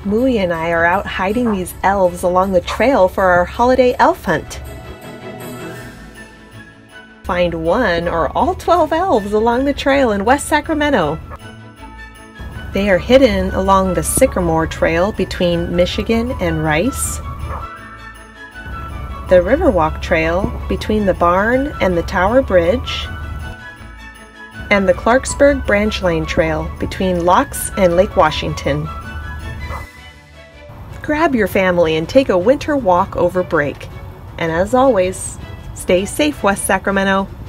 Mooie and I are out hiding these elves along the trail for our holiday elf hunt. Find one or all 12 elves along the trail in West Sacramento. They are hidden along the Sycamore Trail between Michigan and Rice, the Riverwalk Trail between the barn and the Tower Bridge, and the Clarksburg Branchline Trail between Locks and Lake Washington. Grab your family and take a winter walk over break. And as always, stay safe, West Sacramento.